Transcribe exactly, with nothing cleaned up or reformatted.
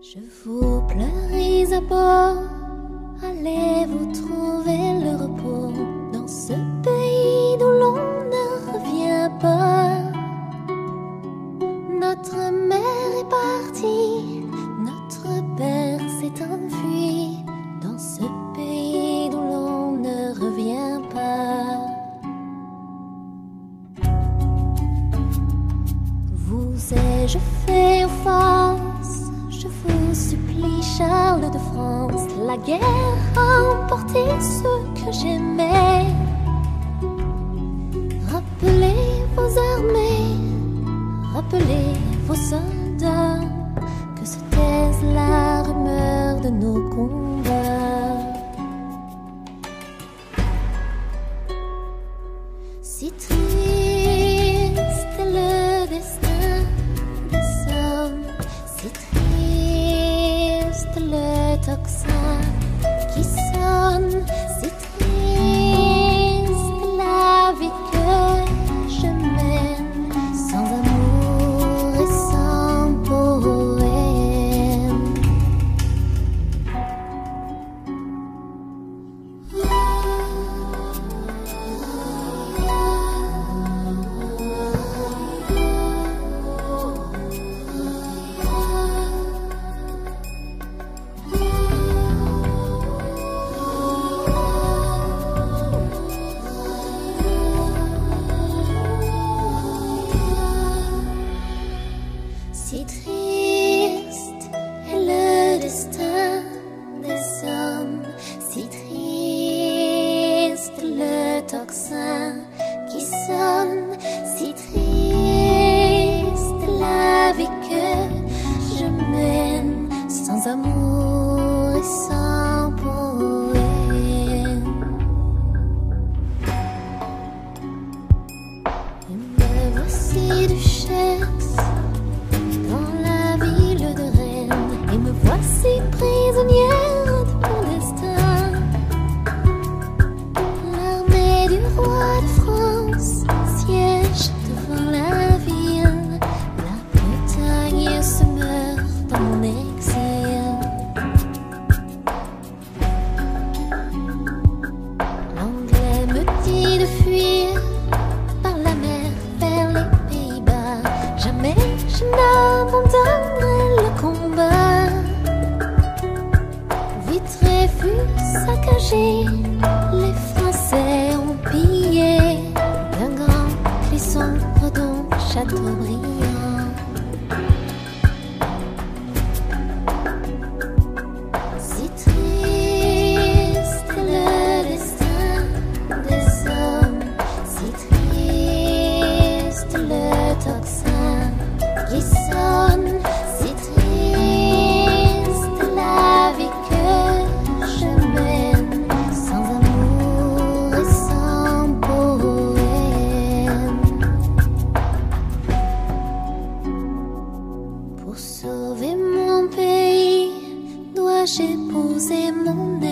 Je vous pleure Isabeau, allez vous trouver le repos dans ce pays d'où l'on ne revient pas. Notre mère est partie, notre père s'est enfui dans ce pays d'où l'on ne revient pas. Vous ai-je fait offense? Je vous supplie, Charles de France, la guerre a emporté ce que j'aimais. Rappelez vos armées, rappelez vos soldats, que se taise la rumeur de nos combats. Si triste est le destin des hommes, si triste le tocsin qui sonne, si triste la vie que je mène, sans amour et sans poème. Si triste est le destin des hommes, si triste le tocsin qui sonne, si triste la vie que je mène, sans amour et sans poème. Et me voici duchesse dans la ville de Rennes, et me voici prisonnière de mon destin. L'armée du roi de France siège devant la ville, la Bretagne se meurt dans mon exil. L'anglais me dit de fuir par la mer vers les Pays-Bas, jamais je n'abandonnerai le combat. Vitré fut saccagé, les Français ont pillé d'un grand clisson redon Châteaubriand. Si triste est le destin des hommes, si triste le tocsin qui sonne, si triste la vie que je mène, sans amour et sans poème. Pour sauver mon pays, dois-je épouser mon